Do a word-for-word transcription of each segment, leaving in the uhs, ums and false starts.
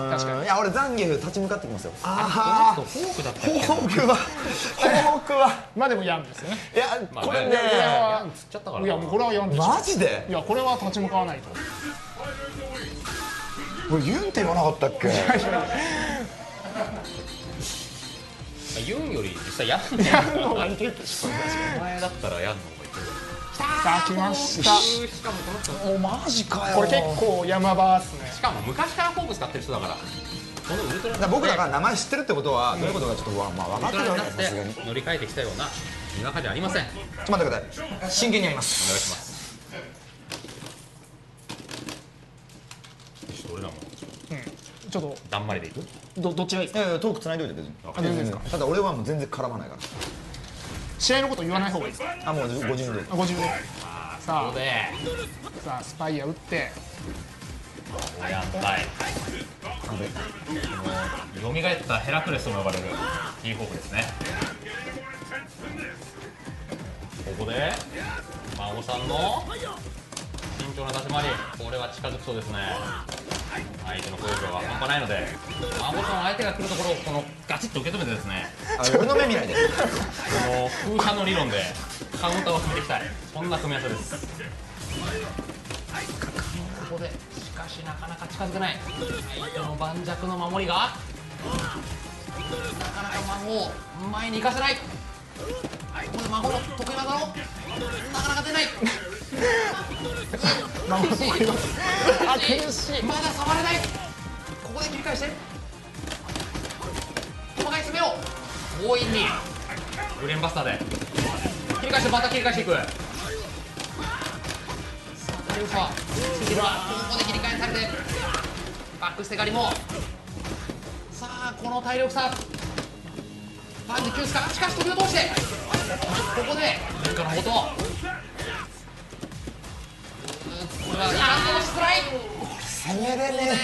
確かに。 いや俺ザンギエフ立ち向かってきますよ。 ああフォークだったっけ。 フォークはフォークはまあでもヤンですよね。 いやこれねヤンつっちゃったから。 いやもうこれはヤンでしょ。 マジで。 いやこれは立ち向かわないと。 これユンって言わなかったっけ。 ユンより実際ヤンヤンの方がいけるでしょ。 お前だったらヤンの方がいける。 さあ来ました。 しかもこの人おマジかよ。 これ結構山場っすね。 しかも昔からフォーク使ってる人だから。このウルトラだから僕らが名前知ってるってことはどういうことかちょっとまあ分かってるよね。さすがに。ちょっ乗り換えてきたようなにわかじゃありません。 と待ってください。真剣にやりまお願いす。 します。ちょっと俺らもちょっとだんまりでいく。 どどっちがいいですか。 いやいやトーク繋いでおいて別に。 あ全然ですか。 ただ俺はもう全然絡まないから。 試合のこと言わない方がいいですか。 あもうごじゅうで。 あごじゅうで。さあここでさあスパイア打ってやったい。この蘇ったヘラクレスとも呼ばれるキーフォークですね。ここで孫さんの慎重な立ち回り、これは近づくそうですね。相手の攻撃力は半端ないので、孫さんは相手が来るところをこのガチッと受け止めてですね、 あ俺の目見ないで。 この空間の理論でカウンターを決めていきたい、そんな組み合わせです。ここでしかしなかなか近づけない相手の盤石の守りが、なかなか孫を前に行かせない。ここで孫の得意技のなかなか出ない。 孫得意技あ苦しい。 まだ触れない。ここで切り返して細かい攻めを強引にブレーンバスターで切り返してまた切り返していく。さあタリウスはスキルはここで切り返されてバックステガリもさあこの体力差バンジキュースか。しかし飛びを通してここで文化の元これはイランドのストライ攻めれね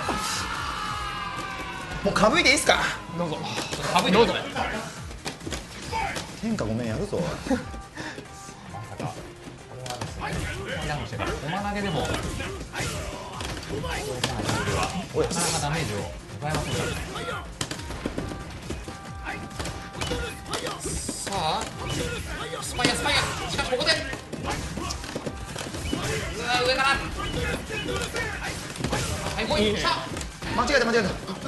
え。もうかぶいでいいっすか。 どうぞかぶいてください。 天下ごめんやるぞ。 まさかこれはですね、ダウンしてから駒投げでもなかなかダメージを奪えませんからね。さあスパイアスパイア、しかしここでうわ上からはい来い。さあ間違えた間違えた。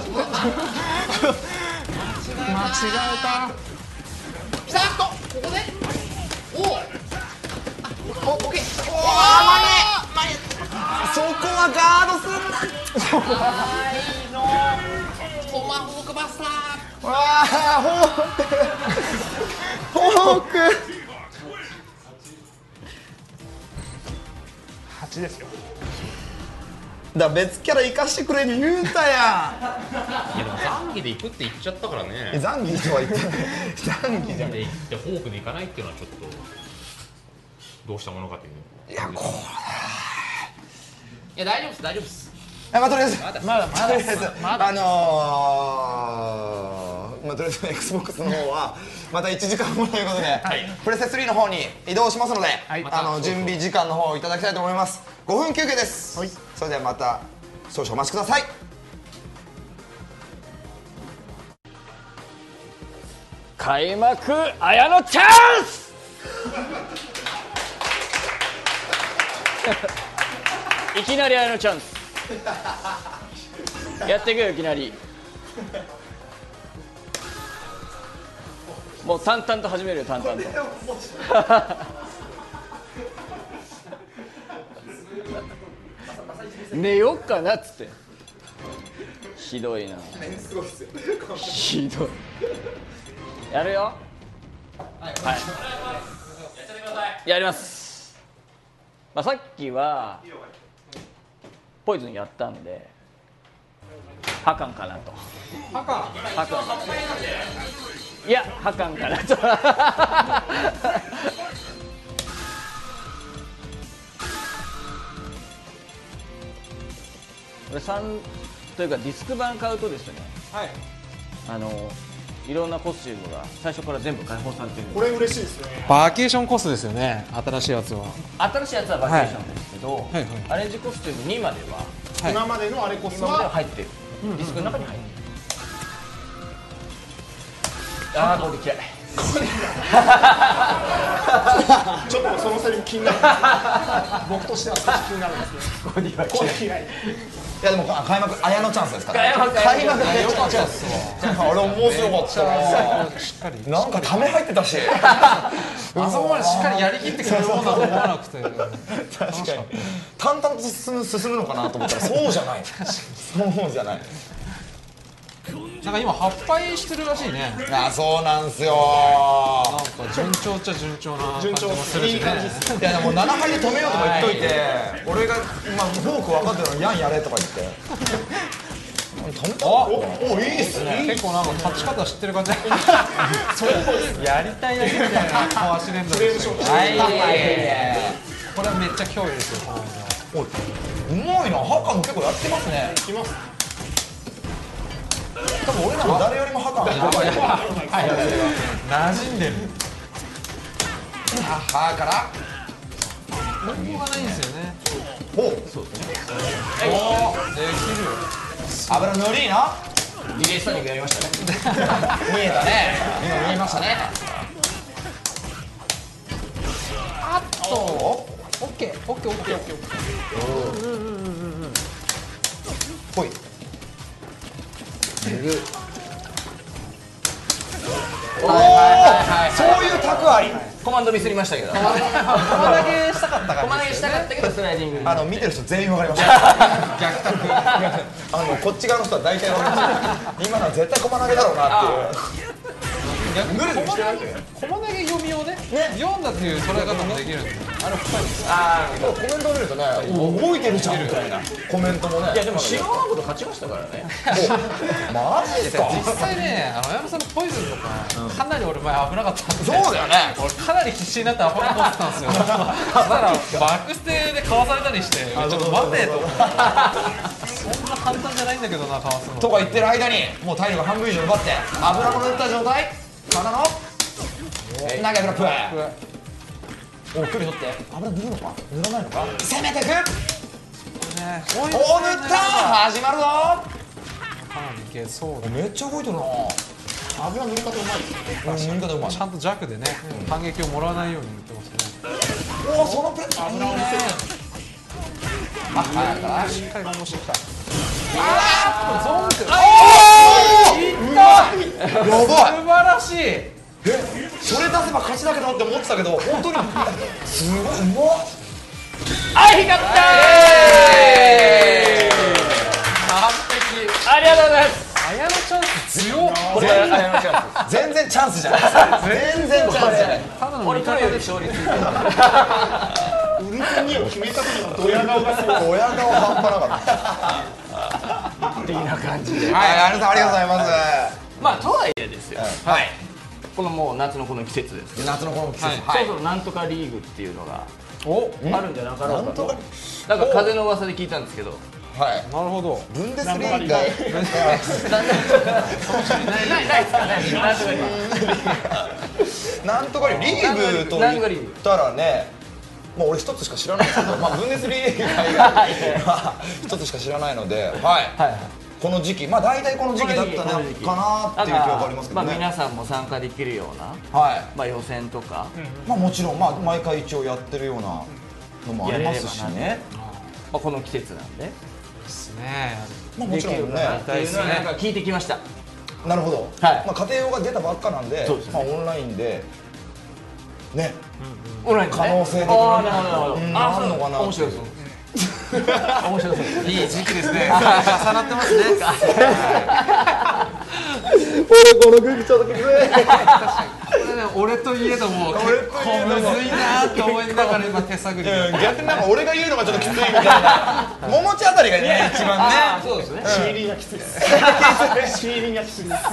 間違えた。 きたっとここでおおおオッケー。おお前へそこはガードすんな。 前のトマホークバスター。 わあフォークフォークはちですよ。 だ別キャラ生かしてくれに言うたやいやでもザンギで行くって言っちゃったからん。 ね。 ザンギとは言ってない。ザンギじゃん。 で行ってフォークで行かないっていうのはちょっとどうしたものかという。 いやこいや大丈夫です大丈夫です。 れまあとりあえずまだまだまだとりあえずまだあのーまあとりあえず Xbox の方はまたいちじかんごということで、 いプレステスリーの方に移動しますので、 はいあの準備時間の方をいただきたいと思います。ごふん休憩です、 はいそれではまた少々お待ちください。 開幕綾野チャンスいきなり綾野チャンスやっていくよ。いきなりもう淡々と始めるよ。淡々と寝よっかなっつって。ひどいな。ひどい。やるよ。はい、やります。まあ、さっきはポイズンやったんでハカンかなと。ハカンハカンいやハカンかなとこれさんというかディスク版買うとですね、 はい。 あのいろんなコスチュームが最初から全部開放されてるんで。 これ嬉しいですね。 バーケーションコスですよね、新しいやつは。 新しいやつはバケーションですけど、 はいはいアレンジコスチュームにまでは、 はい今までのあれこそ今まではは入ってる。 ディスクの中に入ってる。ああこれ嫌い。 ちょっとそのセリフ気になる。僕としては少し気になるんですね。 コディはこれ嫌い。 いやでも開幕綾のチャンスですから開幕開幕で良かったっすわ。あれ面白かったな。 しっかりなんかため入ってたし。 あそこまでしっかりやりきってくれるもんだと思わなくて確かに淡々と進む進むのかなと思ったらそうじゃない。そうじゃない。 なんか今発敗してるらしいね。 あそうなんすよ。 なんか順調っちゃ順調な感じもするしね。 いやでもななはいで止めようとか言っといて、俺がまあフォーク分かってるのにヤンやれとか言って止めた。おおいいっすね。 結構なんか立ち方知ってる感じ。やりたいだけみたいな顔足連打でしたけど。 はいこれはめっちゃ脅威ですよ。このおいうまいな。ハカも結構やってますね。 いきます。 多分俺らも誰よりもハカ馴染んでる。 ハーから文法がないんですよね。 おそうですね。おできる。 油塗りな。 リレースタニングやりましたね。 見えたね。今見えましたね。 あっとオッケーオッケーオッケーオッケー。 ほい。おお、そういう卓あり。 コマンドミスりましたけど。コ駒投げしたかったから。 マンドしたかったけどスライディング。 あの見てる人全員わかりました。 逆卓。 あのこっち側の人は大体わかりました。今のは絶対駒投げだろうなっていう。 逆に駒投げ読みをね読んだっていう捉え方もできるんで。あれ深いです。 ああ、コメントを見るとね、動いてるじゃんみたいなコメントもね。 いやでも白のこと勝ちましたからね。 マジですか。 実際ね、あの矢野さんのポイズンとかかなり俺前危なかったんで。 そうだよね。 俺かなり必死になってアホなことってたんですよ。そしたらバックステでかわされたりしてちょっと待てと思って。そんな簡単じゃないんだけどな、かわすの。 とか言ってる間にもう体力半分以上奪って油も塗った状態からの投げフラップ。お距離取って油塗るのか塗らないのか攻めてく。お塗った始まるぞ。 かなりいけそうだ。 めっちゃ動いてるな。 油塗り方うまいですね。 塗り方うまい。 ちゃんと弱でね反撃をもらわないように言ってますね。 おおそのプレッ油を見せる。あはいからしっかり面白きた。 あゾンク。 おおいったやばい。 素晴らしい。 えそれ出せば勝ちだけどって思ってたけど本当にすごいうまっ。 あいかった完璧。 ありがとうございます。 綾野チャンス強っ。 これあやのチャンス。 全然チャンスじゃないですか。全然チャンスじゃない。 ただの味俺プロより方でしょ。 勝率。 ウルトニを決めた時のドヤ顔がすごい。 親顔半端なかった。 的な感じで。 はい、ありがとうございます。 まあとはいえですよ。 はい。 このもう夏のこの季節ですけど。 夏のこの季節。 そろそろなんとかリーグっていうのがお、 あるんじゃなかろうかと。 なんとかなんか風の噂で聞いたんですけど。 はい。 なるほど。 ブンデスリーガ。 ないないですかね。なんとかリーグ。 なんとかリーグと言ったらね、もう俺一つしか知らないんですけど、まあブンデスリーガ以外一つしか知らないので、はい。この時期、まあ大体この時期だったのかなっていう気はありますけどね。 まあ皆さんも参加できるような、 はい。 まあ予選とかまあもちろんまあ毎回一応やってるようなのもありますしね。 まあこの季節なんでですね。 まあもちろんね。 っていうのはなんか聞いてきました。 なるほど。 はいまあ家庭用が出たばっかなんで、まあオンラインでね。 オンラインでね可能性的にああなるほどなるほど。 うんああんのかな面白いです。面白そう。 いい時期ですね。重なってますね。 俺この空気ちょっときつい。 これね、俺といえども結構むずいなって思いながら今手探りで。 逆になんか俺が言うのがちょっときついみたいな。桃地あたりがね一番ね。 そうですね。 シーリンがきついです。シーリンがきついです。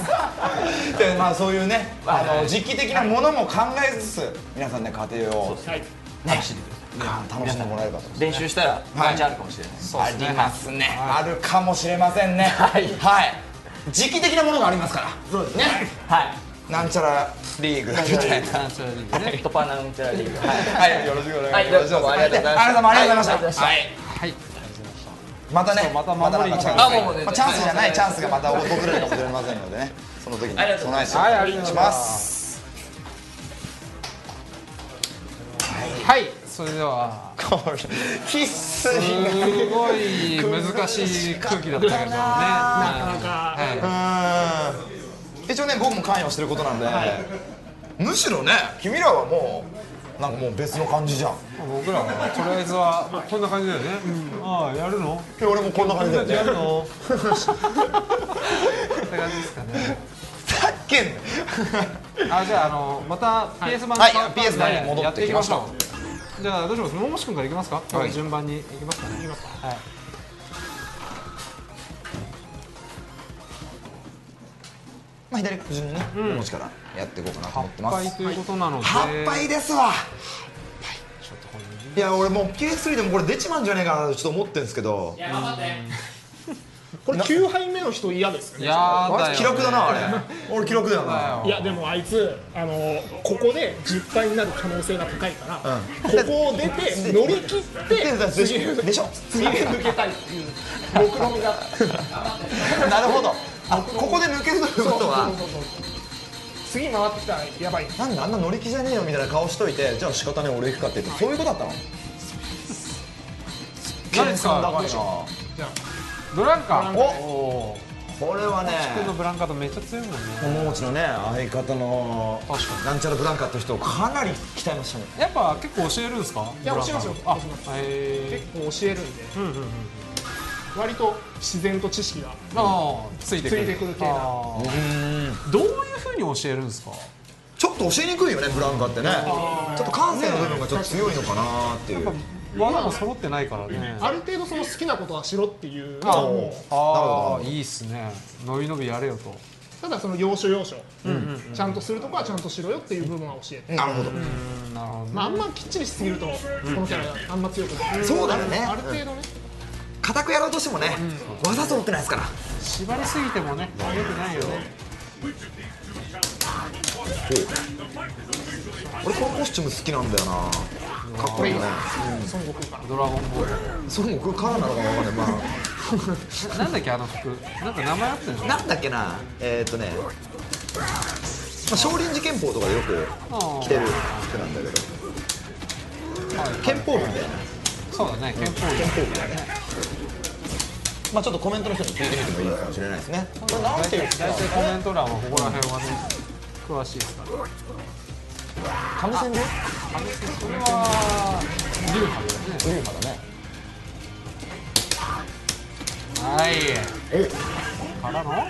でまあそういうねあの時期的なものも考えつつ皆さんね家庭をはい。 楽しんでください。 楽しんでもらえればと。 練習したらワンチャンあるかもしれない。 ありますね。あるかもしれませんね。はいはい。時期的なものがありますから。そうですね。 はい。 なんちゃらリーグみたいな。 トランスファーリーグね。 トパナンチャラリーグ。 はいよろしくお願いします。 はいどうもありがとうございましたありがとうございました。 ありがとうございましたはい。 はい。ありがとうございました。 いまたね、 またまた守りになんかチャンス、 あもうもうまあチャンスじゃないチャンスがまた訪れるかもしれませんのでね、その時に備えてはい、ありがとうございしまますす。 はいそれではこれ必す須ごい難しい空気だったけどねなかなかうん一応ね僕も関与してることなんで、むしろね君らはもうなんかもう別の感じじゃん。 僕らはとりあえずはこんな感じだよね、ああやるの俺もこんな感じだよね。 やるのって感じですかね。 さっけんあじゃああのまた ピーエス 版はい変わったんでピーエス 版に戻ってきましょうやっていきましょう。じゃあどうします桃地君からいきますか、 はい順番にいきますかね。いきますか。はいまあ左から順にね、お持ちからやっていこうかなと思ってます。 はっぱいということなので、 はっぱいですわ。 ちょっとこれいや俺もう ピーエススリー でもこれ出ちまうんじゃねえかなとちょっと思ってるんですけど、 頑張ってこれきゅうはいめの人嫌ですよね。 やだよ、ね、 記録だなあれ。俺記録だよな。 いやでもあいつあのここでじゅっぱいになる可能性が高いから、 うんここを出て乗り切ってで次でしょ。 次で抜けたいっていう目論みがなるほど。あここで抜けるということは次回ってきたらやばい。 なんだあんな乗り気じゃねえよみたいな顔しといて、じゃあ仕方ねえ俺行くかって言ってそういうことだったの。 何ですか高いな。 じゃあブランカおこれはね君のブランカとめっちゃ強いもんね。 桃内のね相方の確かになんちゃらブランカって人をかなり鍛えましたね。 やっぱ結構教えるんですか。 いや教えますよ。 あ教えますへ結構教えるんで、 えうんうんうん割と自然と知識がああついてくるついてくる系なあーどういうふうに教えるんですか。 ちょっと教えにくいよねブランカってね。ちょっと感性の部分がちょっと強いのかなっていう。 技も揃ってないからね。 ある程度その好きなことはしろっていうのあはもうあーいいっすね。のびのびやれよと。 ただその要所要所ちゃんとするとこはちゃんとしろよっていう部分は教えて、 なるほど。 うんなるほどね。 まああんまきっちりしすぎるとこのキャラがあんま強くない。 そうだよねある程度ね固くやろうとしてもね技揃ってないですから。 縛りすぎてもね良くないよね。 俺このコスチューム好きなんだよな。かっこいいよね。 孫悟空からドラゴンボール。 それ僕からなのかもわかんない。まななんだっけあの服。なんか名前あったよあね。 なんだっけなえーっとね、まあ少林寺拳法とかでよく着てる服なんだけど、 はい拳法部みたいな。 そうだね。憲法拳法部だね。まあちょっとコメントの人に聞いてみてもいいかもしれないですね。これなんていうか大体コメント欄はここら辺はね詳しいですから。 カムセンでそれは流派だよね。 ウリュウハだね。 はい。 えからのなん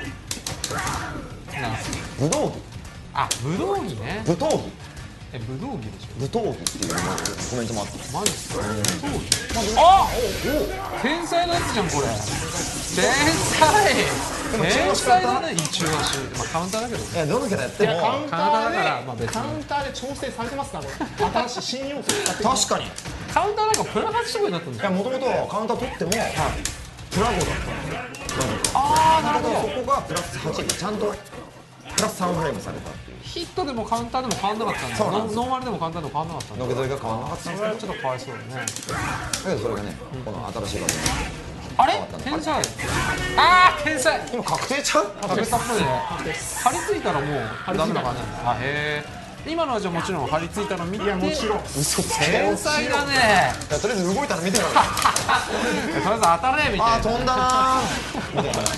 武道着あ武道着ね。 武闘技え武道着でし武闘技っていうコメントもあって、 ょ。マジですか。武道着。あ天才のやつじゃんこれ。天才。天才だね一応だし。まあカウンターだけどね。 いやどのキャラやってもいやカウンタカウンターだーからまあ別にでカウンターで調整されてますからこれ新しい新要素を使って確かに。いカウンターなんかプラハチとかになったんだよ。 やもともとカウンター取っても、プラゴだったの。 ああなるほど。 そこがプラスはちでちゃんとプラスさんフレームされたっていう。 ヒットでもカウンターでも変わんなかったんだ。 そうなんですノノーマルでもカウンターでも変わんなかったんだ。 のけぞりが変わらなかったんですそれはちょっとかわいそうだね。 けどそれがね、この新しいバージョンあれ変わったの天才。ああ天才。 今確定ちゃう食べたっぽいね。張り付いたらもうダメな感じなんだ。あへえ。今のはじゃあもちろん張り付いたの見て。 いやもちろん嘘つけ天才だね。 いやとりあえず動いたの見てよ。 とりあえず当たれみたいな。 あー飛んだなーみたいな。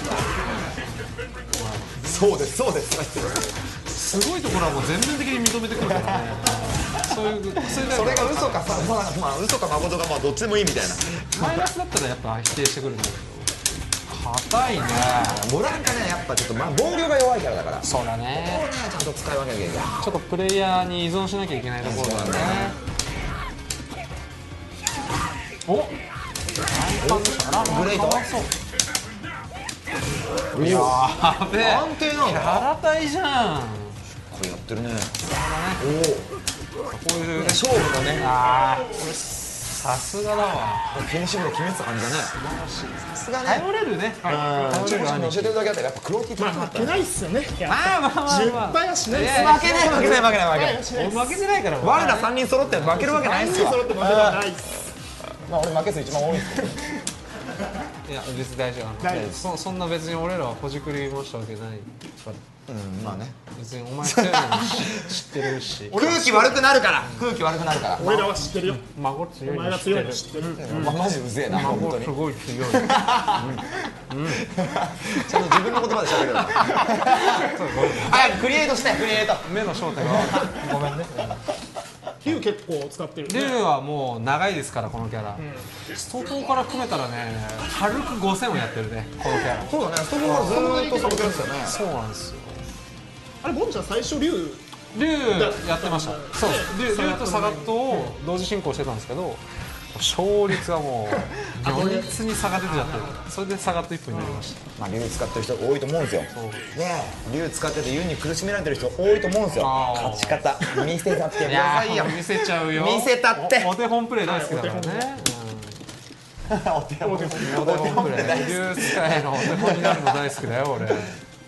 そうですそうですとか言ってすごいところはもう全面的に認めてくるからね。そういうそれだそれが嘘かさ、まあ、まあ嘘か誠かまあどっちでもいいみたいな。 マイナスだったらやっぱ否定してくるんだけど。硬いね。 ボランカねやっぱちょっとまあ防御が弱いからだから。 そうだね。 ちゃんと使い分けなきゃいけない。 ちょっとプレイヤーに依存しなきゃいけないところだね。お。 グレート。 いやーべえ。 安定なんキだ。 ャラ対じゃん。 これやってるね。おこういうお。勝負だね。 ああ。さすがだわ。 フィニッシュまで決めてた感じだね。さすがね。 頼れるね。 うん。ちょっと教えてるだけあってやっぱクローティーまあ負けないっすよね。いやまあまあまあまあ。 じゅっぱいはしないっすいや負けない負けない負けない負けない。 しないっす負けてないから。 我ら三人揃って負けるわけないっすわ。 揃って負けはないっす。 まあ俺負け数一番多いっすけどね。 いや別に大丈夫。 大丈夫そそんな別に俺らはほじくり回したわけないから。 うんまあね別にお前強いのも知ってるし。 空気悪くなるから空気悪くなるから俺らは知ってるよ。 孫強いお前が強いの知ってる。 まマジうぜえな本当孫にすごい強い。 ちゃんと自分の言葉で喋るな早くクリエイトしてクリエイト目の正体がごめんね。 竜結構使ってるね。 竜はもう長いですからこのキャラ。外から組めたらね軽くごせんをやってるねこのキャラ。 そうだねそこはずーっとサブキャラですよねそうなんですよ。 あれボンちゃん最初竜竜やってました。そう竜サガット竜とサガットを同時進行してたんですけど勝率がもう如実に差が出てちゃってる。それでサガット一本になりました。 まあ竜使ってる人多いと思うんですよねそうえ竜使ってて湯に苦しめられてる人多いと思うんですよあー勝ち方見せたってくだいやさいよー見せちゃうよ。 見せたっておお手本プレイ大好きだからね。 お手本うんお手本プレイ竜使いのお手本になるの大好きだよ俺。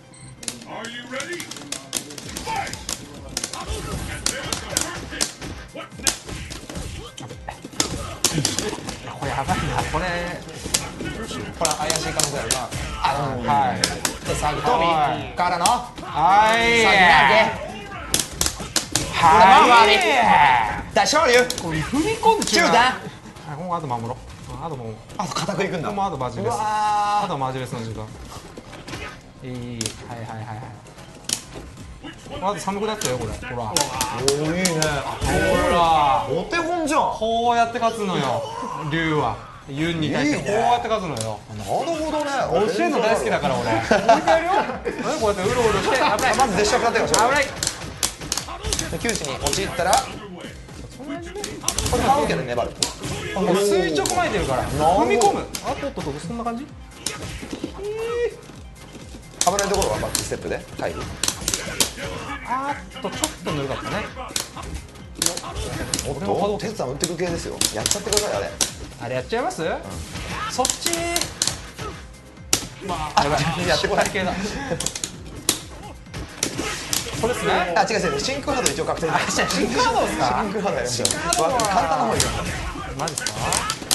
これやばいなこれ。 これ怪しい可能性あるなあはいでサグとはいからのはいサはい大勝竜これ踏み込んで中段あもうあと守ろう。あともうあと固くいくんだもうあとマジレス。 うわあーとマジレスの時間。いいはいはいはいはい。あと寒くなったよこれ。ほら。 おーいいねほら。 お手本じゃんこうやって勝つのよ。竜は。ユンに対してこうやって勝つのよ。 なるほどね教えるの大好きだから俺。こうやってやるよ。こうやってうろうろして危ない。 まず絶食立てよ危ない。 九死に陥ったらこれ買うけど粘るもう垂直巻いてるから。踏み込む。あとっとっとそんな感じ。 危ないところはバックステップで回避あーっとちょっとぬるかったね。 おっと哲さん打ってく系ですよやっちゃってくださいあれあれやっちゃいます？そっち。まあやばいやってこない系だ。これですね。 あ違う違う真空波動一応確定です真空波動ですか？ 真空波動やりましょうわ簡単な方がいいかマジですか？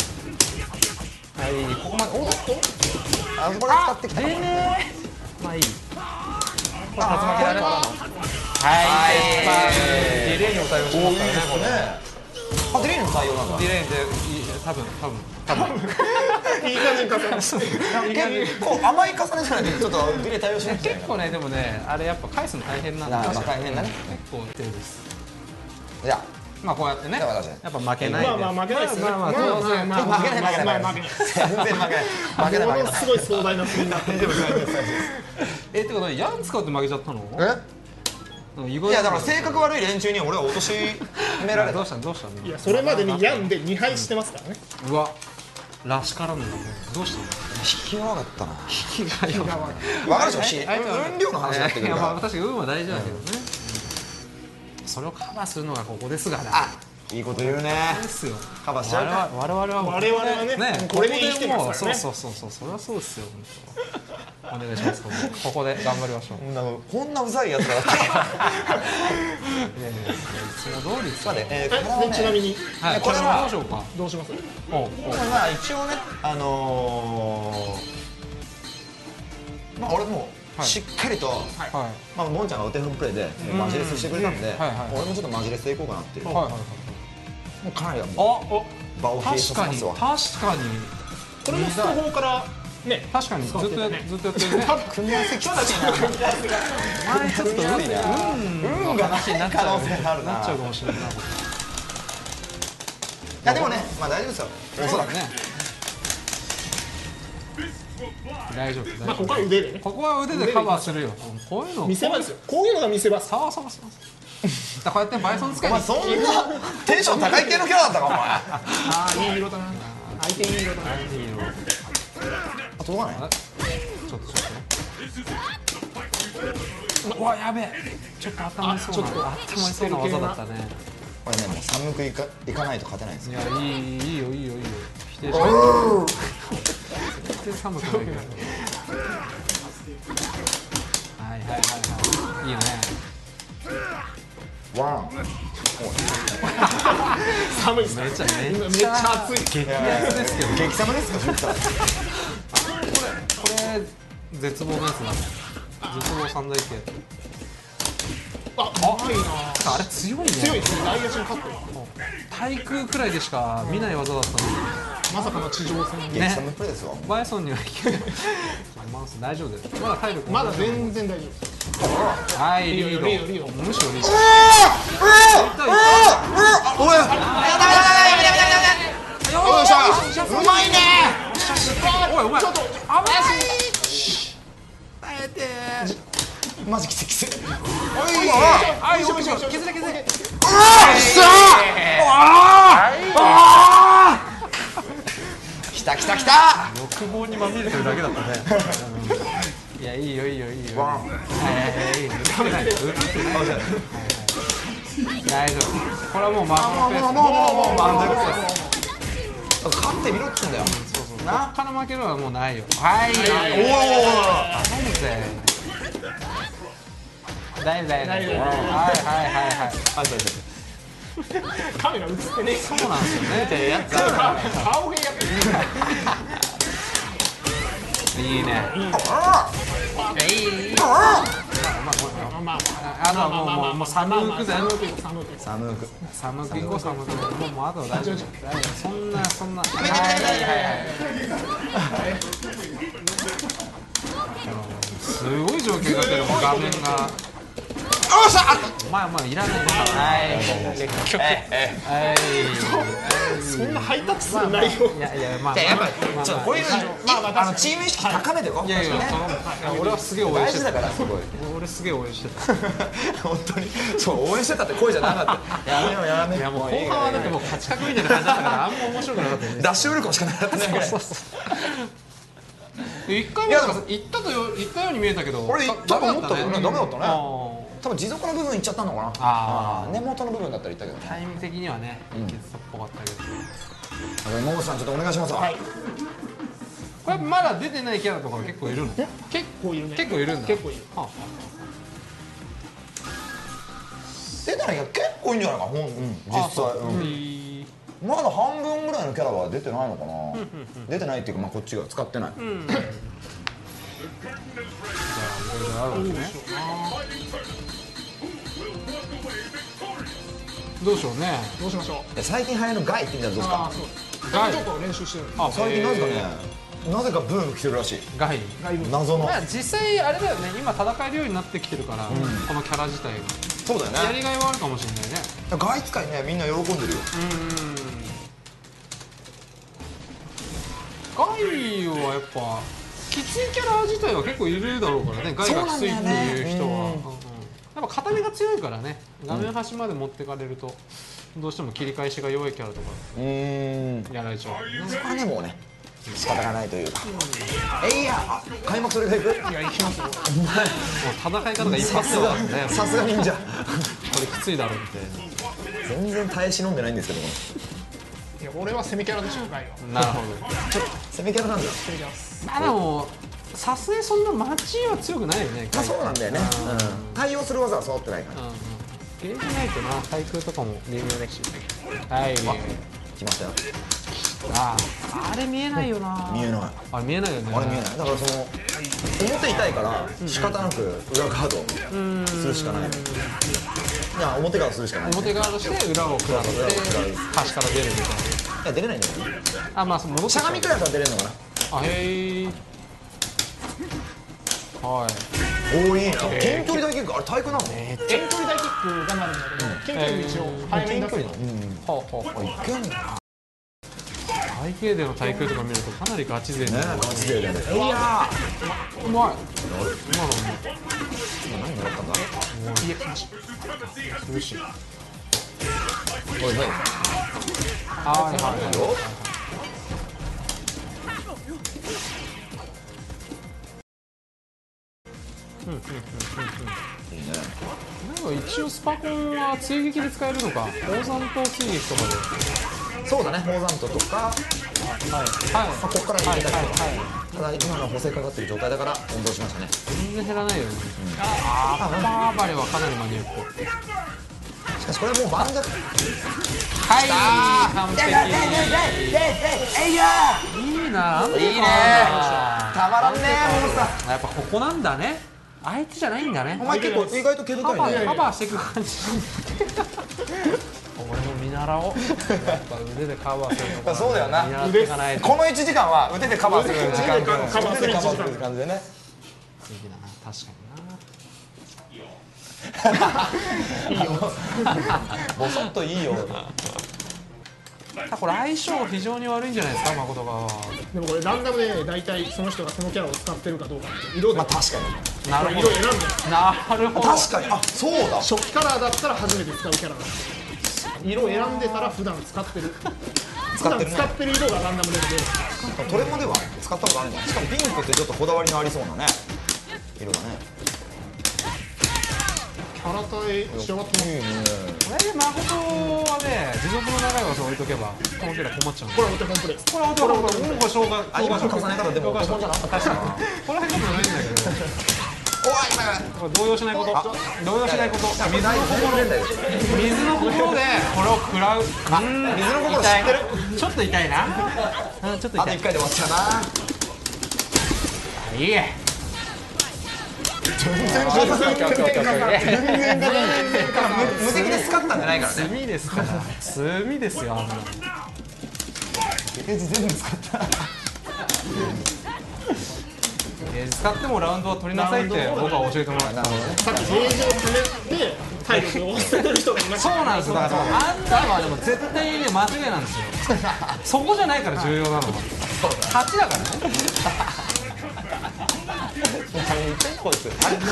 はいここまで。おっと。 あそこで使ってきたでねまあいい。これ竜巻だね。はい鉄板。ディレイにも対応しますからねこれ。 あディレイの対応なんだディレイで多分多分多分。 いい感じに重なる。 結構甘い重ねじゃないとちょっとディレイ対応しなくちゃい結構ねでもねあれやっぱ返すの大変なんで。 なまあ大変だね結構手です。 じゃまあこうやってね。 じゃあ私やっぱ負けないで。 まあまあ負けないですよね。 まあまあ当然まあまあ負けない負けないまあ負けない。 全然負けない負けない負けないものすごい壮大な振りになってる。 えってことでヤン使うって負けちゃったの？ え意外いやだから性格悪い連中に俺は落としめられたどうしたのどうしたの？ いやそれまでにヤンでにはいしてますからね。 うわらしからぬだね。どうしたの？ 引き弱かったな引きがよ。 分かるでしょ運量の話になってくいやまあるから確かに運は大事だけどね。それをカバーするのがここですがな。 あいいこと言うねですよ。 カバーしちゃうか我々我々はもう我々はねねこれで生きてますからねそうそうそうそうそれはそうですよ本当。お願いしますここで頑張りましょう。 こんなこんなうざいやつだったっけいやいやいつも通りですよ。 待ってえーえこれはねちなみにはいこれはどうしようか。 どうします？ おうおうまあ一応ねあのーまあ俺もはいしっかりとはいまあボンちゃんがお手本プレイでマジレスしてくれたんでうんはいはい俺もちょっとマジレスでいこうかなっていうもはいはいはうかなりはもい。おう場を閉鎖確かにしますわ確かにこれもスト法からね。 確かにずっとやずっとやってるね。 組み合わせきついな前ちょっと運運が話になっちゃう可能性あるななっちゃうかもしれない。 いやでもねまあ大丈夫ですよおそらくね。大丈夫大丈まあここ夫。 は腕でね。 ここは腕でカバーするよ。こういうの見せ場ですよ。こういうのが見せ場。 そうそうそう。だからこうやってバイソン使いにお前そんなテンション高い系のキャラだったかお前ああいい色だな。相手いい色だな。 いいよ。 あ届かないあれちょっとちょっとうわやべえちょっと頭にそうな頭にそうな技だったね。 これねもう三向いかいかないと勝てないんですよいやいいいいよいいよいいよ否定しない絶対寒くないからはいはいはいはいいいよね。 ワン寒いですね。 めっちゃめっちゃめっちゃ暑い。 激アツですけど激寒ですかそしたらあ絶望のやつだ。絶望三大系。 あ、うまいな。 あれ強いね。 強いですね。大足のカット。 対空くらいでしか見ない技だったのに。 まさかの地上戦激寒プレイですよ。 バイソンにはいけない。マウス大丈夫です。まだ体力まだ全然大丈夫です。 はいリード。 リードリードむしろリード。 おい、やだやだやだやだやだ。よっしゃ、うまいね。 おいお前ちょっと危ない耐えて。マジきついきつい。 あよく削れ削れよっしゃー。きたきたきた。 欲望にまみれてるだけだったね。いやいいよいいよいいよ。はいはいいいよ。映ってない映ってないじゃない。大丈夫。これはもうマークペース。 もうもうもうもう満足です。勝ってみろっつうんだよ。 そうそう。こっから負けるはもうないよ。はい。 おお。 頼むぜ。大丈夫大丈夫。はいはいはいはい。 カメラ映ってね。 そうなんですよね。 やっちゃうからね。 顔芸やってる。 いいね。いいいい。 まあまああとはもうもうもう寒くぜ。 寒く寒く。 寒くいこう寒く。もうもうあとは大丈夫。そんなそんな。はいはいはいはい。すごい状況になってるもん画面が。 おっしゃ。 お前お前いらない。はい結局はいそんなハイタッチする内容。 いやいやまあやっぱりちょっとこういうあのチーム意識高めてこう。 いやいやその俺はすげえ応援してた大事だからすごい。 俺すげえ応援してた本当にそう応援してたって声じゃなかった。やめようやめよう。 いやもう後半はだってもう勝ち確みたいな感じだったからあんま面白くなかったよね。 ダッシュウルコンしかなかったねこれ。 一回目なんか行ったとよ言ったように見えたけど俺行ったと思ったけどねダメだったね。 あ多分持続の部分いっちゃったのかな。 あ根元の部分だったら言ったけどね。 タイミング的にはねいけてたっぽかったけど桃地さんちょっとお願いしますわ。 はい。 これまだ出てないキャラとか結構いるの結構いるね。 結構いるんだ結構いる。 はあは出てないけど結構いいんじゃないか。ほんうん実あ際。うんいいまだ半分ぐらいのキャラは出てないのかな。出てないっていうかまあこっちが使ってない。 うんじゃあいろいろあるわけねどうしようねどうしましょう。 で最近流行るガイってみたらどうですか。 ああそう。 ガイちょっと練習してる。 あ最近なんですかね。なぜかブーム来てるらしい。 ガイガイブ。 謎の。 まあ実際あれだよね今戦えるようになってきてるからこのキャラ自体がそうだよね。 やりがいはあるかもしれないねガイ使いねみんな喜んでるよ。 うんガイはやっぱきついキャラ自体は結構いるだろうからねガイがきついっていう人は、うんうん、やっぱ片目が強いからね画面端まで持ってかれるとどうしても切り返しが弱いキャラとかうん。 やられちゃう、 そこはねもうね仕方がないというか。えいやあ開幕それがいく。 いや行きますよ。 もう戦い方が一発ではねさすが忍者。 これきついだろうみたい全然耐え忍んでないんですけども。 いや俺は攻めキャラでしょ。ガイは。 ななるほど攻めキャラなんだ。 攻めキャラです。 まあでもさすがにそんな街は強くないよねまあそうなんだよね。うん。対応する技は揃ってないから。 うんうんゲージないとな対空とかも微妙だしはい来ましたよ。 あああれ見えないよな見えない。 あれ見えないよねあれ見えない。だからその表痛いから仕方なく裏ガードするしかない。いや表側するしかない。 表側として裏を食らって端から出るみたいいや出れないんだよね。 なあまあ戻ってしゃがみくらいだったら出れるのかな。 あへえはいおおいいな。遠距離大キックあれ対空なの？ 遠距離大キックがなるんだけど、遠距離の道を早めに出すの。 はあはあいけんだな。 体型での対空とか見るとかなりガチ勢ねねガチ勢だね。いやうまい今のうまい何だったんだ。 家来ました。 涼しいおいおい。 はいはいはいよ。いいね。 なんか一応スパコンは追撃で使えるのか宝山島追撃とかでそうだね。モーザントとかはいまあここから入れたりとか。 はいただ今のは補正かかってる状態だから温存しましたね。 全然減らないよねあーパーバレはかなりマニアックしかしこれはもう盤石。 はい完璧いいねな。 いいねたまらんねモンスター。 やっぱここなんだね。相手じゃないんだね。 お前結構意外と毛カバー深いね。 カバーしていく感じ。俺も見習おう。やっぱ腕でカバーするのか。 そうだよな。 見習っていかないと。 このいちじかんは腕でカバーする時間かカバーする腕でカバーする感じでね。 いいな、確かボソッといいよ。 にな。これ相性非常に悪いんじゃないですか、誠が。 でもこれランダムで大体その人がそのキャラを使ってるかどうかって色で、 まあ確かに。 なるほど。 色選んでなるほど。 確かに。あそうだ。 初期カラーだったら初めて使うキャラだ。色を選んでたら普段使ってる使ってるね普段使ってる色がランダムで出る。 トレモでは使ったことあるんだ。しかもピンクってちょっとこだわりのありそうなね色だね。 キャラ体仕上がってます。 これで誠はね、持続の長い技を置いとけばこのキャラ困っちゃう。 これお手本プレイ。 これはこれはこれこれ消化あ今の重ね方でも消化じゃなかったかな。 これはちょっとないんだけど。 おい今がこれ動揺しないこと動揺しないこと水の大心変だよ。 水の心でこれを食らう。うん水の心知ってる。 ちょっと痛いな。うんちょっとあと痛い。 いっかいで終わっちゃうな。 いいえ。 全然無敵で使ったんじゃないからね。 炭ですから。炭ですよあんなの。 全部使った。 えー使ってもラウンドは取りなさいって僕は教えてもらったので。 さっきゲージを止めて体力を捨ててる人がいました。 そうなんですよ。だからあんなのはでも絶対にね間違いなんですよ。そこじゃないから重要なのは。勝ちだからね。 こいつ。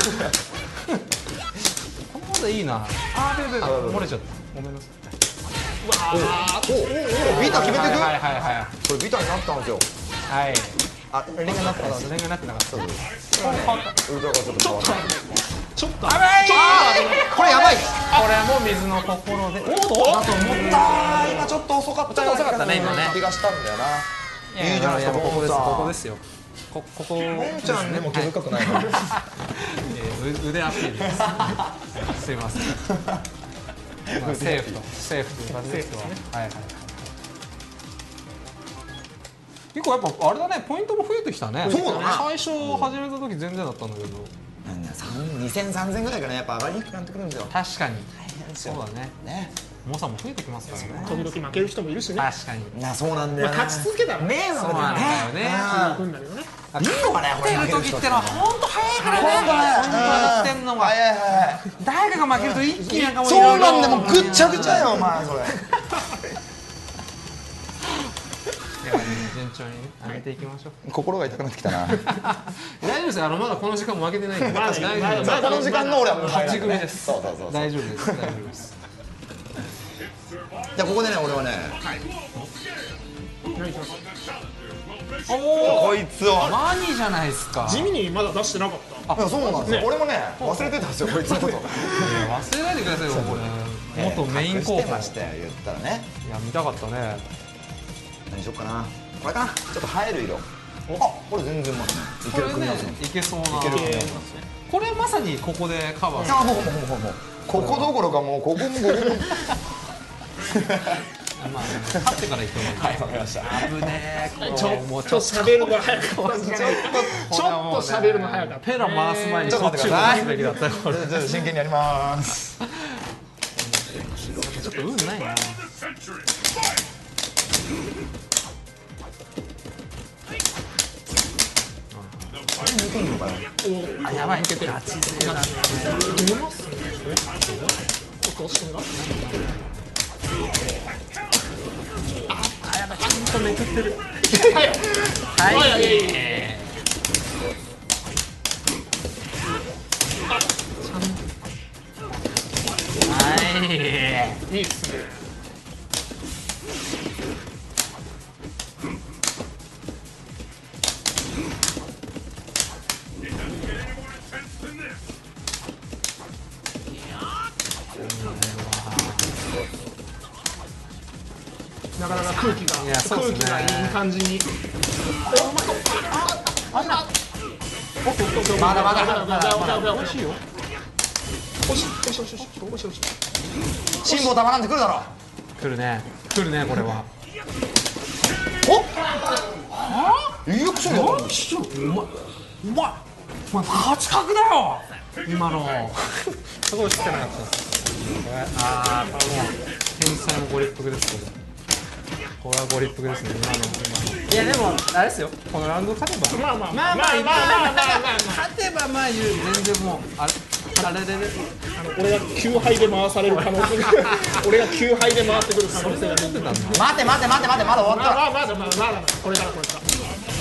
ここでいいな。あーでで漏れちゃった。ごめんなさい。 おおビタ決めてく。 はいはいはこれビタになったんですよ。 いはい。 あレンガになった。 それがなってなかった。 ウルトラがちょっと変わった。 ちょっとやばい。 これやばい。 これも水の心で。おっと。 だと思った今ちょっと遅かった。 ちょっと遅かったね今ね気がしたんだよな。いいじゃないですかここです。こここですよ。こここ。 もんちゃんでも毛深くないの。 えーう腕アピールです。すいません。まあセーフとセーフという感じですけど。はいはい。結構やっぱあれだね、ポイントも増えてきたね。 そうだな最初始めた時全然だったんだけど。 にせんさんぜんぐらいからやっぱ上がりにくくなってくるんですよ。 確かに。 大変ですよ。 そうだね。 ね。 猛者も増えてきますからね。 時々負ける人もいるしね。 確かに。 なそうなんだよまあね。 勝ち続けたらね。 迷惑だよね。 楽になるよね。 いいのかねこれ負ける時ってのは本当早いからね。 本当ね本当に来てんのが。 はいはいはい。 誰かが負けると一気になんかもうそうなんだもうぐっちゃぐちゃよお前それ。 順調にね上げていきましょう。 心が痛くなってきたな。 大丈夫ですよ。あのまだこの時間も負けてないんで。 まだ大丈夫です。 まだこの時間の俺はもう入らない勝ち組です。 そうそうそうそう。 大丈夫です。大丈夫です。 じゃあここでね俺はね何します？ おお。 こいつを。 マニじゃないですか。 地味にまだ出してなかった。 いやそうなんですよ。俺もね忘れてたんですよこいつのこと。 いや忘れないでくださいよこれ。元メイン候補。 隠してましたよ言ったらね。 いや見たかったね。 何しよっかな。これかな。ちょっと映える色。あこれ全然まだねいけるこれね組み合わせなんですよ。 いけそうな。 いける組み合わせなんですよ。 これまさにここでカバーする。 あもうもうもうもうもうここどころかもうここもここも。 まあ勝ってから言ってもらはいわかりました。 危ねえ。 ちょもうっと喋るの早かった。ちょっと喋るの早かった。 ペラ回す前にちょっとこっちを待ってください回すべきだったよこれ。 ちょっと真剣にやります。 ちょっと運ないな。あやばい。ガチ勢だね。 見えますね。ちょっと押してみます。あ、やばい。ちゃんとめくってる。はい。はい。 はい。 いいですね。なかなか空気が、 いやそう空ですね気がいい感じに。 まだまだまだまだまだ美味しいよ。美味しい美味しい美味しい美味しい美味しい。 辛抱たまらんでくるだろ。 来るね。来るねこれは。 おはリアクションが何しろお前お前お前八角だよ今のすごい知ってなかったですああこれもう天才のご立腹ですけどこれはご立腹ですね今の今のいやでもあれですよこのラウンド勝てばまあまあまあまあまあまあまあまあ勝てばまあ言う全然もうあれあれれれあの俺がきゅうはいで回される可能性が俺がきゅうはいで回ってくる可能性が出てたんだ。 待て待て待て待てまだ終わったらまあまあまあまあまあまあこれからこれから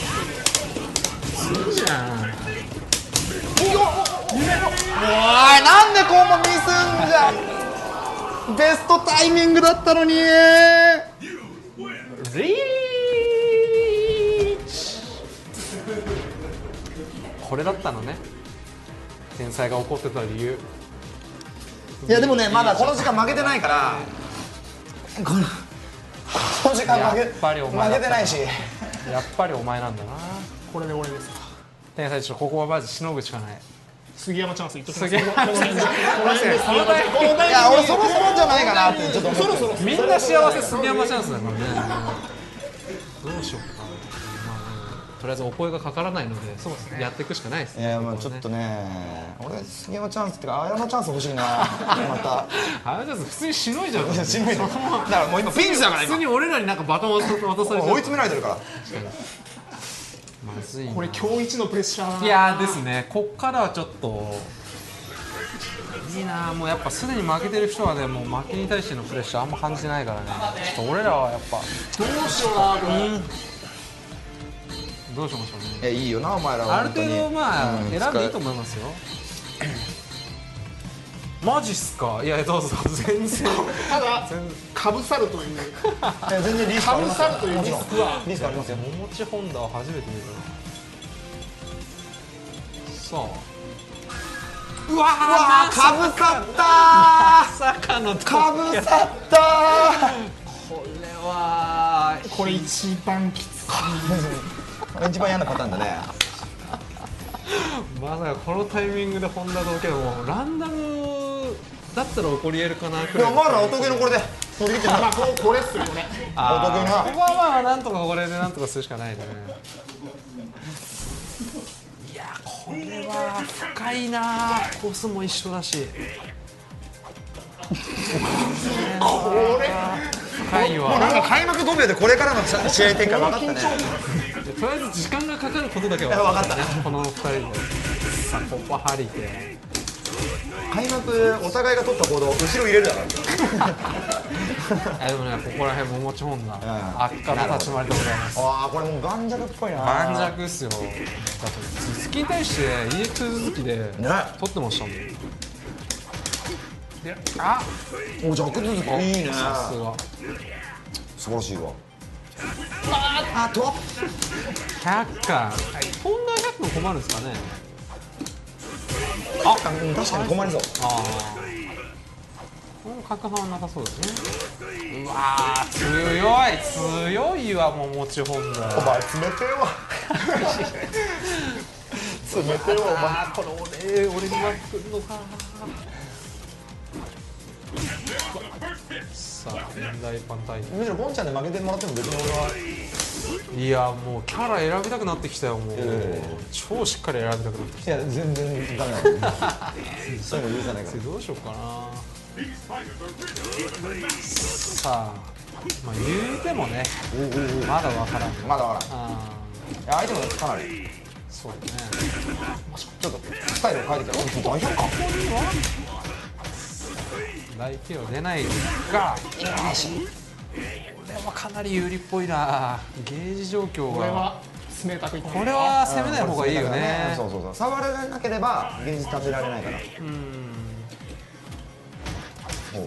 いいじゃんおいなんでこんなミスんじゃんベストタイミングだったのにリーチこれだったのね天才が怒ってた理由いやでもねまだこの時間負けてないからこのこの時間負けやっぱりお前だった負けてないしやっぱりお前なんだなこれで俺ですか。 天才ちょっとここはマジしのぐしかない杉山チャンスいっときます。 杉山チャンスこの辺でこの辺で杉山チャンスこのいや俺そろそろじゃないかなってちょっと思ってそろそろみんな幸せ杉山チャンスだからねどうしようか、まあね、とりあえずお声がかからないのでそうです、ね、やっていくしかないですねいやまあちょっとね俺杉山チャンスっていうか綾山チャンス欲しいなまたあれだと普通にしのいじゃうからしんどいのだからもう今ピンチだから今普通に俺らになんかバトンを渡されちゃう追い詰められてるからまずいなこれ今日一のプレッシャーだな。 いやーですねこっからはちょっといいなもうやっぱすでに負けてる人はねもう負けに対してのプレッシャーあんま感じてないからねちょっと俺らはやっぱどうしようなこれ。 どうしましょうねいやいいよなお前らはある程度まあうん選んでいいと思いますよマジっすかいやどうぞ全然ただかぶさるといういや全然リスクありますよかぶさるというリスクはリスクありますよ桃地ホンダは初めて見たさあうわーうわーかぶさったまさかのーかぶさったこれはこれ一番きつい。 ー一番嫌なパターンだねまさかこのタイミングでホンダと受けるもうランダムだったら起こり得るかなくらいでもお前らお得意のこれで乗り切ってなまあこうこれっすよね。 あお得意なーここはまあなんとかこれでなんとかするしかないねいやこれは深いなコースも一緒だしこれ深いわなんか開幕ごびょうでこれからの試合展開分かったねとりあえず時間がかかることだけは分かったこのふたりでさあここはハリで開幕お互いが取った行動後ろ入れるだからあでもねここら辺ももちろんなうん圧巻の立ち回りでございますああこれもう盤石っぽいな盤石っすよだって鈴木に対して イーエックス 鈴木でね取ってましたもんであおジャック続きいいねさすが素晴らしいわあとひゃっかホンダひゃっぷん困るんですかねあうん確かに困りそうああこの角派はなさそうですねうわー強い強いわもうもちホンダお前冷てえわ冷てえわお前あーこれ俺俺には来るのかさあ現代パンタイむしろボンちゃんで負けてもらっても別に俺はいやもうキャラ選びたくなってきたよもう、 え超しっかり選びたくなってきいや全然ダメなのそういうの許さないからたどうしようかなさあまあ言うてもねまだわからんまだわからんいあや相手もかなりーそうだねちょっとスタイルを変えてきたお大百科大慶応出ないがこれはかなり有利っぽいなゲージ状況がこれは攻めたくいってこれは攻めない方がいいよねそうそうそう触られなければ現実立てられないからうんおう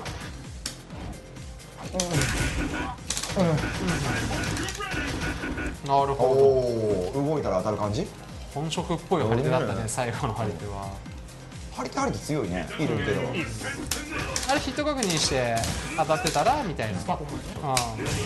なるほおお動いたら当たる感じど本職っぽい張り手だったねうん最後の張り手は張り手張り手強いねいるけどあれヒット確認して当たってたらみたいなパコンあ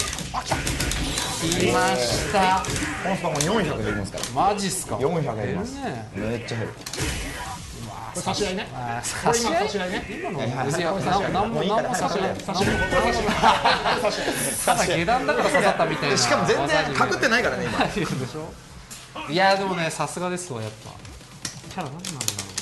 来ましたこのスパもよんひゃくできますからマジっすかよんひゃく減ります減るねめっちゃ減るこれ差し合いねあーこれ今差し合い差し合いね今のいやいや別にこれ差し合いなんももういいからなんも差し合い差なんも差し合いただ下段だから刺さったみたいなしかも全然かぶってないないからね今でしょいやでもねさすがですわやっぱキャラ何なんだろ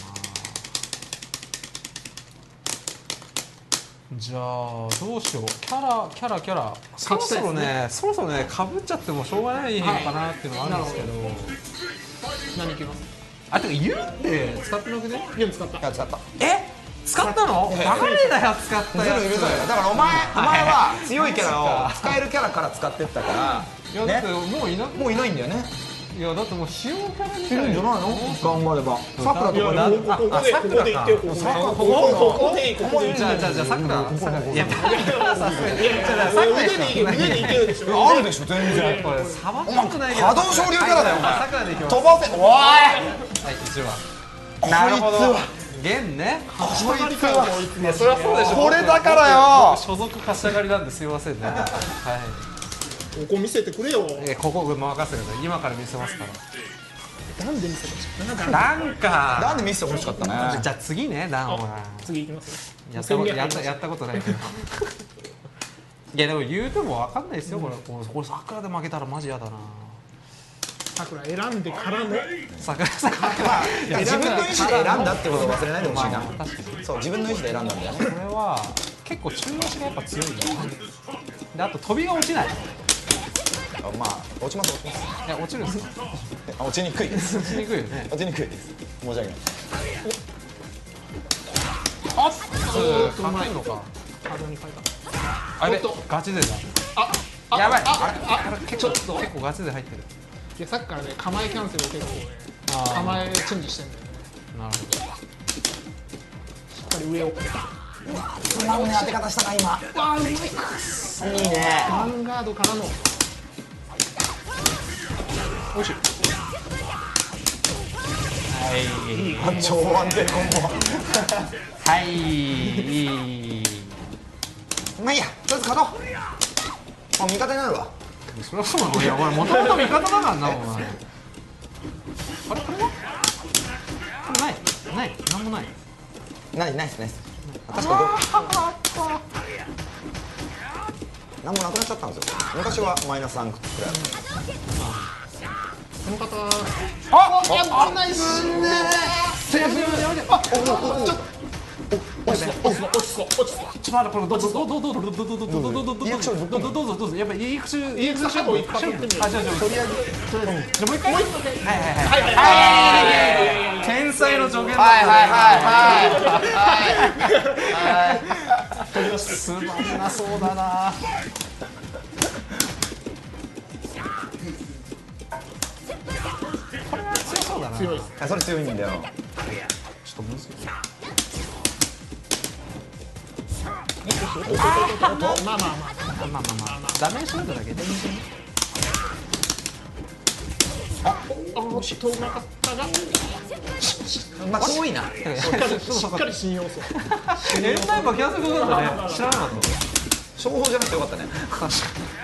うな。じゃあどうしようキャラキャラキャラそろそろねそろそろねかぶっちゃってもしょうがないのかなっていうのがあるんですけど、 何いきます？ あてかユンって使ってなくね。 ユン使った。 いや使ったえ使ったの誰だよ使ったずやつるいるぞだからお前お前は強いキャラを使えるキャラから使ってったからいやだってもういなもういないんだよねいやだってもう使用キャラみいたいるんじゃないの頑張ればさくらといやかもうここでここで言ってよここでここでここでじゃあじゃあじゃあさくらさくらいや腕でいいよ腕でいけるでしょ。 あるでしょ全然これさばったくないけど波動昇竜キャラだよお前さくらでいきます飛ばせおいはい一番なるほど弦ねこいつはいやそりゃそうでしょこれだからよ所属貸し上がりなんですいませんねはいここ見せてくれよ。 えここ任せてください今から見せますからなんで見せてほしい？なんかなんかなんで見せてほしかったねじゃあ次ねダンは次いきますよ。 やったことやったやったことないけどいやでも言うても分かんないですよこれこれこれ桜で負けたらマジやだなさくら選んでからの桜桜いや自分の意思で選んだってことを忘れないでほしいな確かにそう自分の意思で選んだんだよねこれは結構中足がやっぱ強いんだよねであと飛びが落ちないあまあ落ちます落ちますいや落ちるんですかあ落ちにくいです落ちにくいよね落ちにくいです申し訳ないあっ勝てるのかカードに書いた。 あれおっとガチ勢だあやばいあああれ結構結構ガチ勢入ってるいやさっきからね構えキャンセルを結構ねあー構えチェンジしてんだよね。 なるほどしっかり上を。 今のね当て方したな今わあうまい。 いいねガンガードからの。 おいしいはい超安定コンボはいまあいいやとりあえず勝とうあ味方になるわそりゃそうなのいや俺もともと味方だからなお前あれこれはこれないないなんもないないないっすないっす確かどなんもなくなっちゃったんですよ昔はマイナスさんくらいこの方。 ああ危ないっすね。 やめてやめてやめてあ落ち着こ落ち着こ落ち着こ落ち着こ。 ちょっと待ってこれどうぞどうぞどうぞどうぞどうぞどうぞどうぞどうぞリアクションどうぞどうぞどうぞやっぱリアクションリアクションシャドウ一発やってみるあじゃあじゃあとりあえずとりあえずじゃあもう一回もう一回。 はいはいはいはいはい。 天才の助言だはいはいはいはい取り出して。 つまんなそうだなこれは強そうだな強いです。 それ強いんだよちょっとむずいまあまあまあ。 まあまあまあまあダメージシュートだけであおっとうまかったが。 まあ遠いなしっかりしっかり信用そう。 エンタイパーキャンセルことだね知らなかった商法じゃなくてよかったね確かに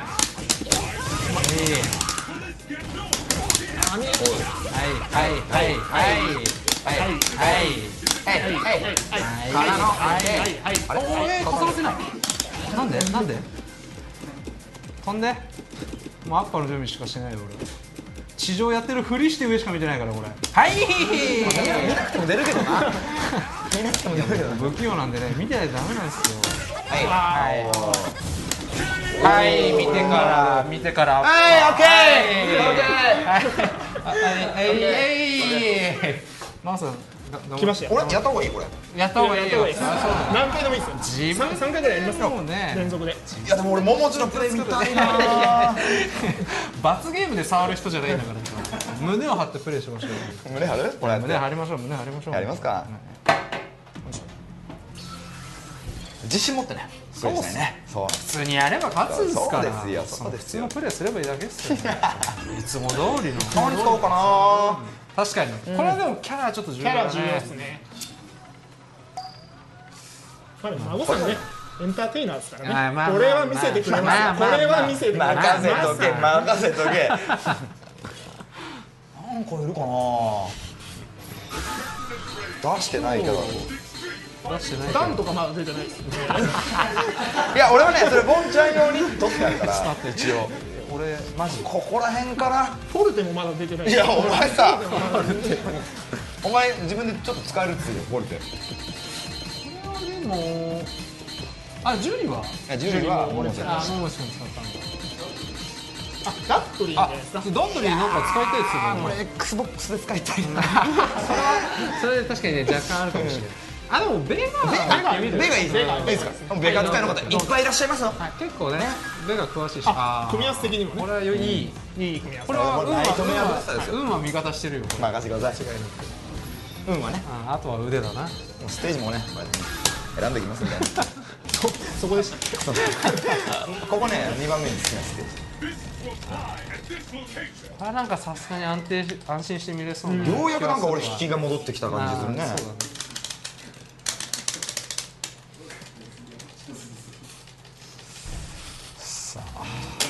網。 はいはいはいはいはいはいはいはいはいからのはいはい。 あれえー、重なってないなんでなんで飛んでもうアッパーの準備しかしてないよ俺地上やってるふりして上しか見てないからこれはい見なくても出るけどな見なくても出るけどな不器用なんでね見てないとダメなんですよはいはいはい見てから見てからはいオッケーオッケはいはいはいマーさん来ましたよ。 ー俺やった方がいいこれやった方がいいよ何回でもいいですよ。 自分三三回ぐらいやりますよ。 もうね連続で。 いやでも俺ももちろんプレイ見たいな罰ゲームで触る人じゃないんだから胸を張ってプレイしましょう胸張るこれやって胸張りましょう胸張りましょうやりますか自信持ってねそうっすねそう普通にやれば勝つんですからそうですよそうですよ普通のプレイすればいいだけですよいつも通りのたまに使おうかな確かにこれはでもキャラちょっと重キ要だねャラ重要ですね。まあでも孫さんねエンターテイナーですからまあまあまあね。これは見せてくれますよ。 まあまあまあこれは見せてくれます。 任せとけまあ任せとけなんかいるかな出してないけど出してないダンとかまだ出てないです。 いや俺はねそれボンちゃん用に取ってあるから一応俺れマジここら辺からフォルテもまだ出てない。 いやお前さお前自分でちょっと使えるっつうよボルテ。 でもあジュリはいやジュリーはモモちゃんあモモちゃん使ったんだ。 あ、ダットリーあみたいなやつだ。 ドンドリーなんか使いたいですよね。 これ Xbox で使いたいな。 それ確かにね若干あるかもしれない。あでもベガベガいいですベガいいですか。ベガ使いの方いっぱいいらっしゃいますよ。 結構ねベガ詳しいし。 あ、組み合わせせ的にもね。 これはいい。 いい組み合わせ。 これは運ナイトメアブはラスターですよ。 運は味方してるよ。これ任せてください。運はねああとは腕だな。 もうステージもねこうやって選んできますんで。 そこでした。 ここねにばんめに好きなステージ。 これなんかさすがに安定し安心して見れそうな。 ようやくなんか俺引きが戻ってきた感じするね。 あーそうだね。 さあ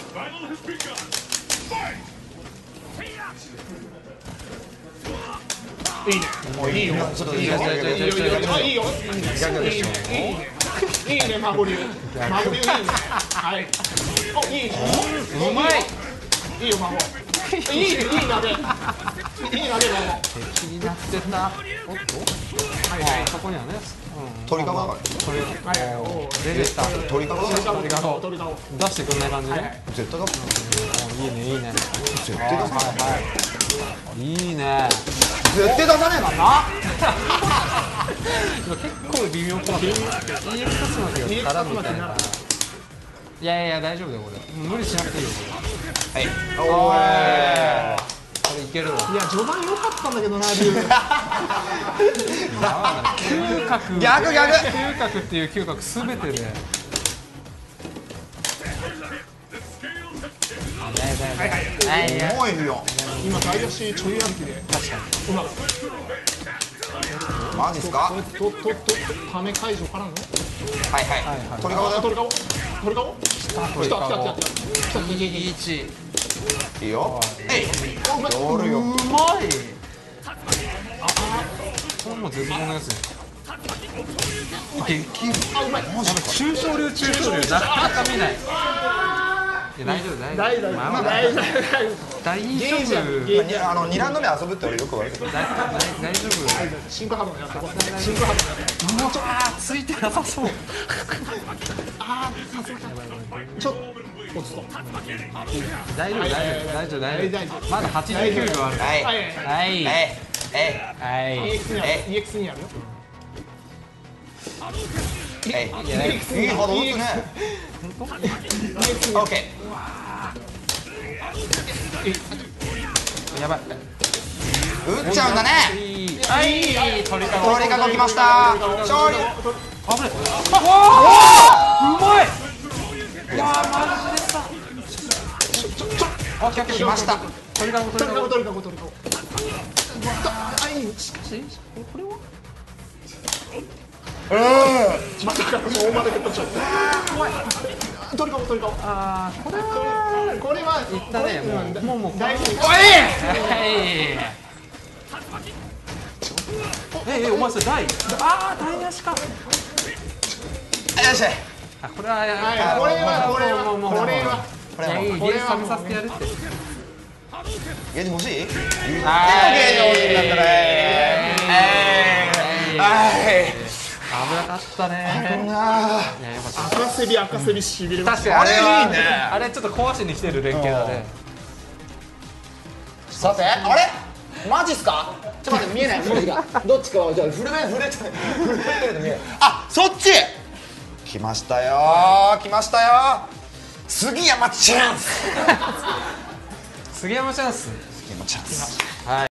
いいね。 もういいよ。ちょっといいよ。 いいよ。いいよ。あ、いいよ。いいね。 逆でしょ。 いいね。いいね、マゴリュウ。マゴリュウいいね。はい。お、いいね。 うまい。 いいよ、マゴ。いいね、いい鍋。いい鍋、マゴ。 気になってんな。おっと。はいはい。そこにはね。 鳥かごだから。 鳥。 はい。 出てた。 鳥かごだから。 鳥かご。鳥かご。 出してくんない感じね。 絶対だ。 いいねいいね。 絶対だ。 いいね。 絶対出さねえからな。 結構微妙かも。イーエックス までが絡むみたいな。いやいや大丈夫だよこれ。無理しなくていいよこはい。 れ。おーい。これいけるわ。 いや、序盤良かったんだけどな、リュウ。 嗅覚。 逆逆。 嗅覚っていう嗅覚すべてで。はいはいはい。 もういるよ。 今、外足ちょい歩きで。確かに。うまく。 マジっすか。 と、と、と、ため解除からの。 はいはい。鳥かごだよ。 鳥かご。鳥かご。来た、来た、来た、来た。来た、来た、来いい位置。 いいよ。えい。 た。うまい。 やるよ。 うまい。ああ。これもう絶望のやつね。激あ、うまい。 中小流中小流なかなか見ない。いや大丈夫大大丈夫。 丈夫。まあまあ大丈夫。 大ゲージや丈夫。 ゲーにあの二ラウンド目遊ぶって俺よく言われてる。 大大丈夫。 シンクハドンやってこう。シンクハドンやって。 うわあついてなさそう。 あー、さすが。ちょっと、落ちと。 大丈夫大丈夫大丈夫大丈夫。まだはちじゅうきゅうびょうある。 はい。 はい。 はいえい。えはい。 イーエックス にある。イーエックス にあるよ。 い。えい。いい波動打つね。オッケやばい。 ー。打っちゃうんだね。 はい鳥かご鳥かご来ました。勝利。 危ないうわうまい。いやーマジでさオッケーオッケー来ました。 鳥かご鳥かご鳥かご、鳥かご、鳥かご。あ、いい。しかし、これは。 うん。 まさかの大丸ヘッドショット。怖い。鳥かご、鳥かご。 あーこれはこれは。 いったねもうもうもう大事。 はいええお前それ台ああ台無しかよっしゃ。 あこれはやはい、これは、これは、 もうもうもうこれは。 これはもういいゲージ食べさせてやるってゲージ欲しい？言ってもゲージ欲しいんだったら。はい。 危なかったねあいやよかった赤セビ、赤セビ、しびれました。 確かにあれはいいねあれちょっと壊しに来てる連携だねさて、あれ？マジっすか？ちょっと待って見えない。文字がどっちかはじゃあフルメフルフルメで見えない。あ、そっち。来ましたよー。来ましたよー。杉山チャンス。 杉山チャンス杉山チャンス。 はい